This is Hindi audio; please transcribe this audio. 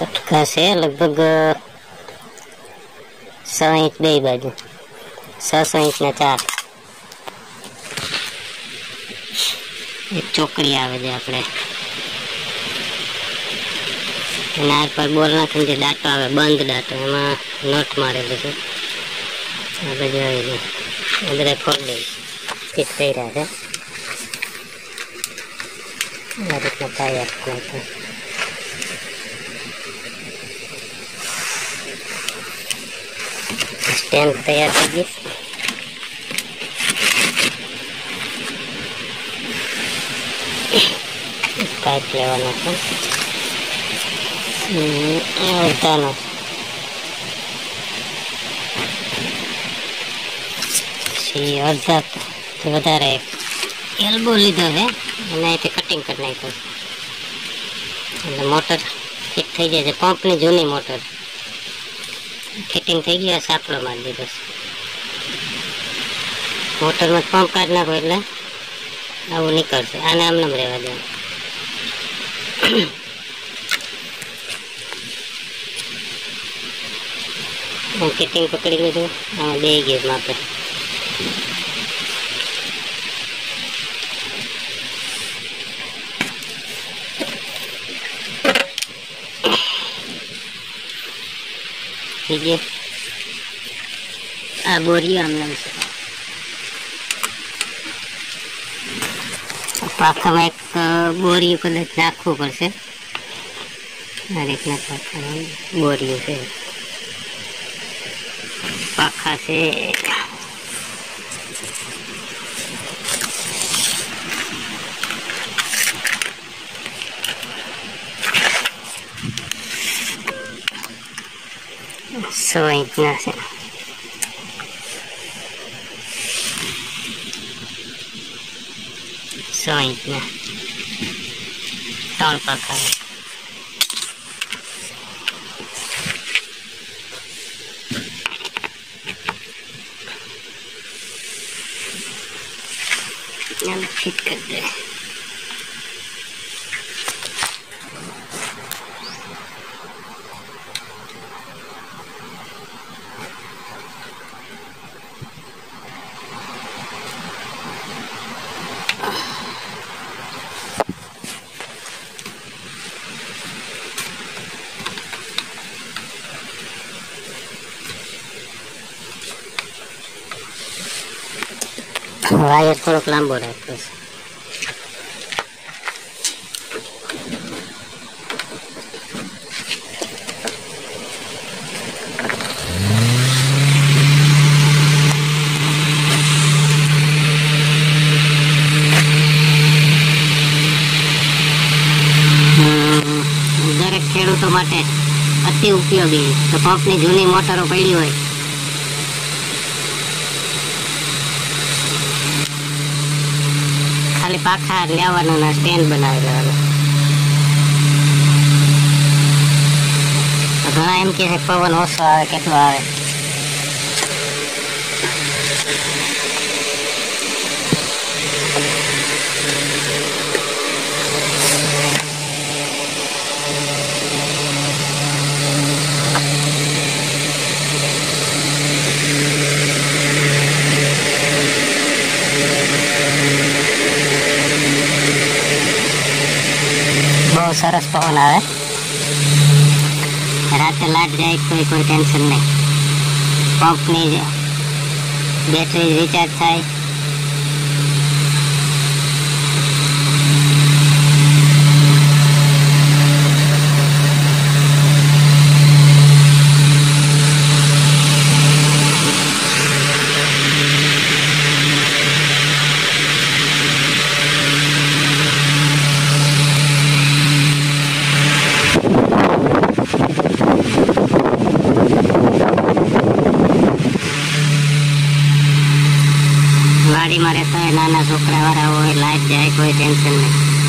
कटका से लगभग 100 इंच बे बाजू 600 इंच ना 4 एक चोकड़ी आवे छे आपणे नार पर बोल नाखीने जे दांतो आवे बंद दांतो एमां नट मारेलुं छे आ बाजू आवी गयुं आ बधा फोल्डिंग फिट कर्या छे आ रीतना टायर नाख्या स्टेन्ड तैयार थई गई पाइप लेवानो छे अड़धानो अर्धा वधारे एल्बो लीधो है अने कटिंग कर नाख्यो એટલે મોટર ફિટ થઈ જાય છે પંપની જૂની મોટર ફિટિંગ થઈ ગઈ સાંકળો મારી દીધો છે મોટરમાં પંપ કાઢી નાખો એટલે આવું નીકળશે આને આમ નામ રહેવા દે ફિટિંગ પકડી લીધું આમાં બે ગેર માપે ठीक है आ बोरिया हम लग सका पाखा में एक बोरी कदाच नाखवू पड़शे आ रीतना पाखा बोरी से पाखा से सौ इंच ना से 100 इंच ना 3 पाखा फिट कर दे वायर थोड़ोक लांबो राख्यो छे दरेक खेडूतो माटे अति उपयोगी तो पंपनी जूनी मोटरो पड़ी होय खाली पाखा लेवानो ना स्टेन्ड बनावी लेवानो घणा एम कहे पवन ओछो आवे केटलो आवे बहुत सरस पवन आवे राते लाइट जाए कोई टेंशन नहीं पंपनी बेटरी रिचार्ज थाय वाड़ी में रहता है नाना छोकरा वाला हो लाइट जाए कोई टेंशन नहीं।